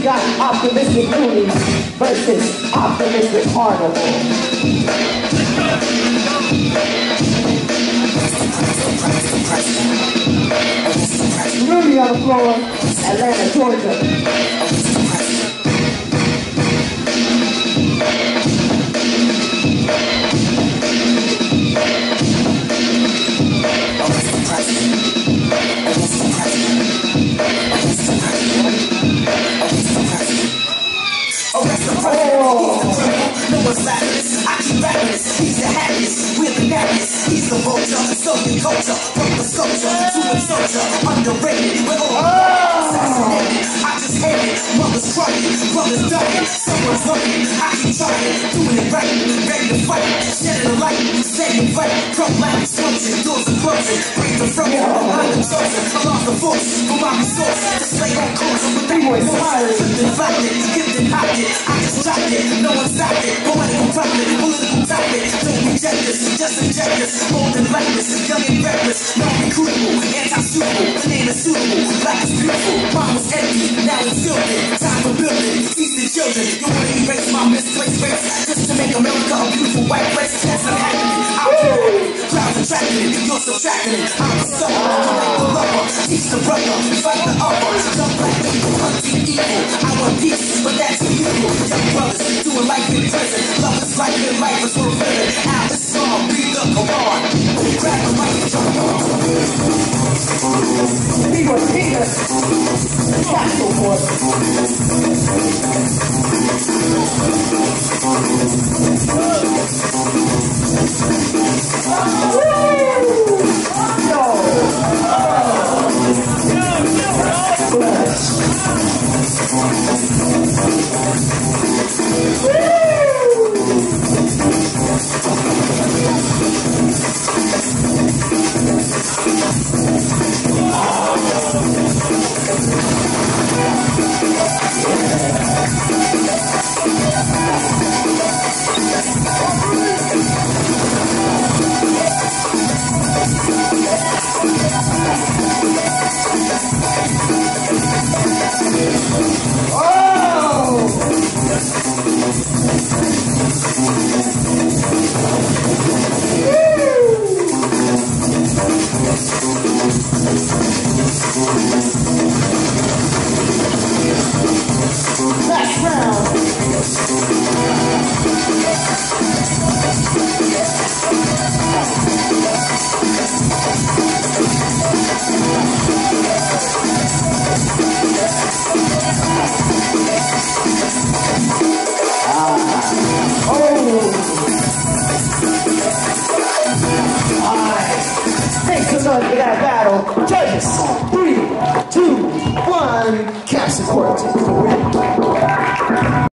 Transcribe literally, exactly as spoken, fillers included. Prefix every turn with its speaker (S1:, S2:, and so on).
S1: We got Optimistic Moonies versus Optimistic Carnival. Ruby on the floor, Atlanta, Georgia.
S2: He's the happiest, we're the nappiest. He's the vulture, so the culture. From the sculpture to the soldier. Underrated, we're all assassinated. I just hate it, mother's crying, brother's dying. Someone's looking, I keep trying. Doing it right, ready to fight. Shedding the light, staying right. Pro-life explosion, doors are closing. Break the front, I'm the chosen. I lost the force for my resource. Display on course, with that voice. Flipped violent, gifted, hopped it. I just dropped it, no one stopped it. Poetical prophet, political topic. Don't reject this, just inject this. More than reckless, young and reckless. Non-recruitable, anti-suitable. The name is suitable, life is beautiful. Mine was empty, now it's filled in. Time for building, teach the children. You wanna erase my misplaced race, just to make America a beautiful white place. That's unhappening, I'm doing it. Crowds attracting it, you're subtracting it. I'm a sucker, you make the lover. Teach the brother, fight the upper. Young black people, hunting evil. I want peace, but that's illegal. Young brothers, doing life in prison. Love is life in life is worth living. Al Islam, read the Quran. Grab the mic and jump on.
S1: He was here. Castle Force. For that battle, judges, three, two, one, Captain Quarantine.